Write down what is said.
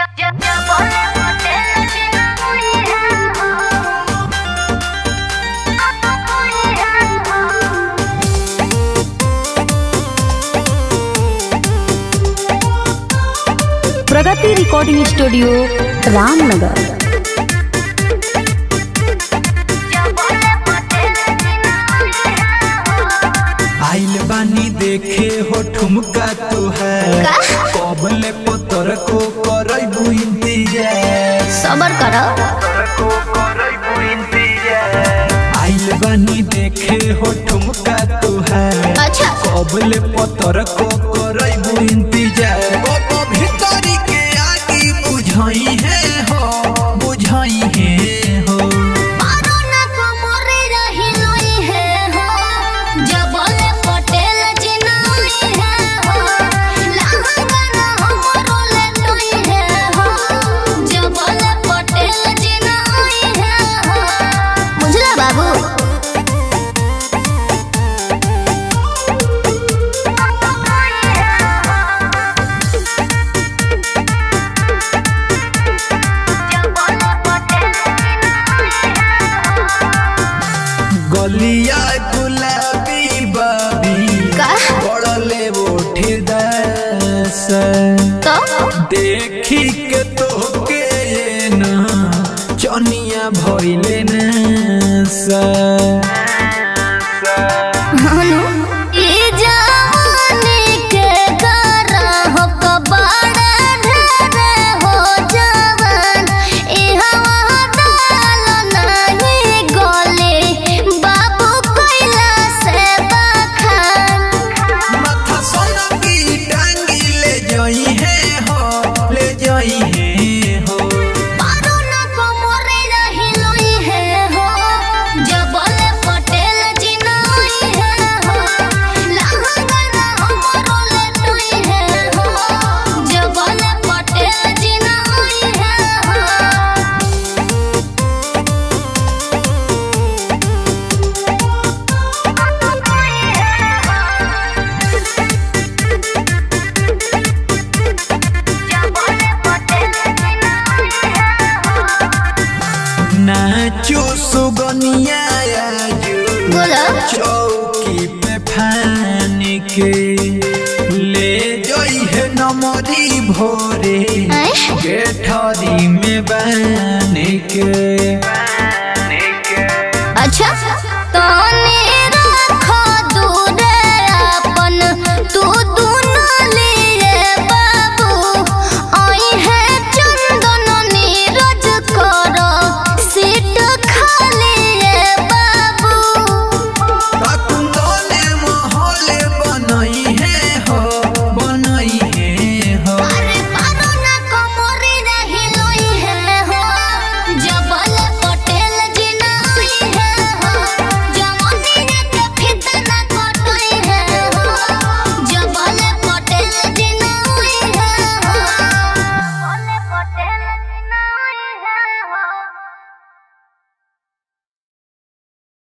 प्रगति recording studio Ramnagar. आइल बानी देखे हो ठुमका तू है कबले पतर को करबू इंतजार सबर करो। आइल बानी देखे हो ठुमका तू है अच्छा कबले पतर को करबू इंतजार भीतरी के आगे बुझाई है हो बुझाई है हो गलिया गुलाबी बाबी बड़ले उठे दस तो देखी के तो के ना चनिया भइले न सा नाचो सुगनिया चौकी पे फान के ले जई है नमरी भोरे गेठरी में बन के। अच्छा तो रखो दूर अपन तू